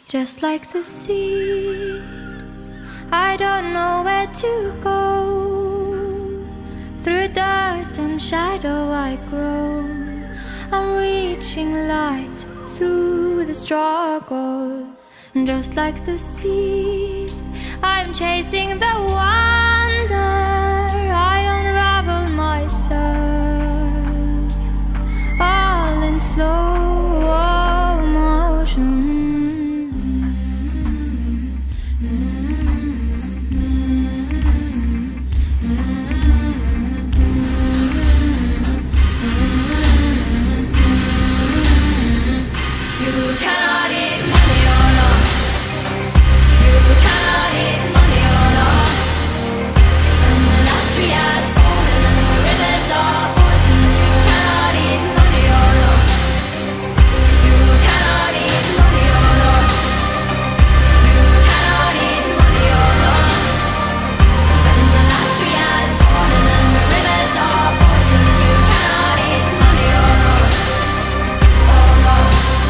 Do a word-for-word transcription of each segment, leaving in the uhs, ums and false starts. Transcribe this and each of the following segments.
just like the sea. I don't know where to go. Through dirt and shadow I grow. I'm reaching light through the struggle. Just like the sea, I'm chasing the wonder. I unravel myself, all in slow motion. You cannot eat money or not. You cannot eat money or not. And the last tree has fallen and the rivers are poison. You cannot eat money or not. You cannot eat money or not. You cannot eat money or not. And the last tree has fallen and the rivers are poison. You cannot eat money or not. Oh no.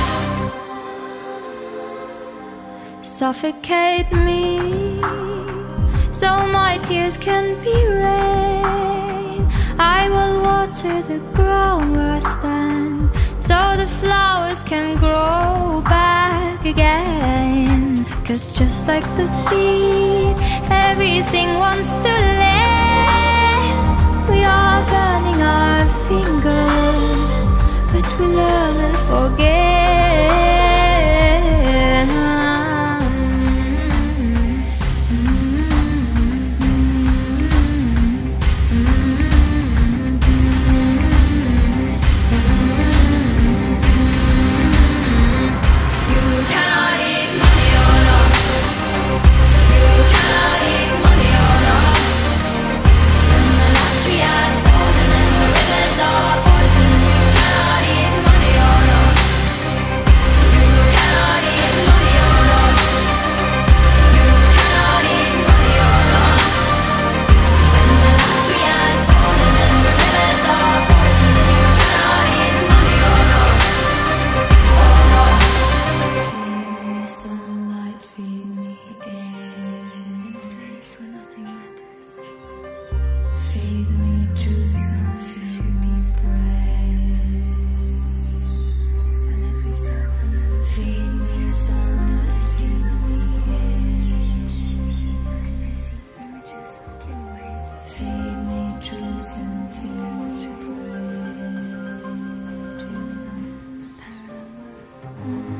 Suffocate me, so my tears can be rain. I will water the ground where I stand, so the flowers can grow back again. 'Cause just like the seed, everything wants to land. We are burning our fingers, but we learn and forget. Feed me truth and feed me praise. And every second, feed me sunlight, feed me air. Feed me truth and feed me praise.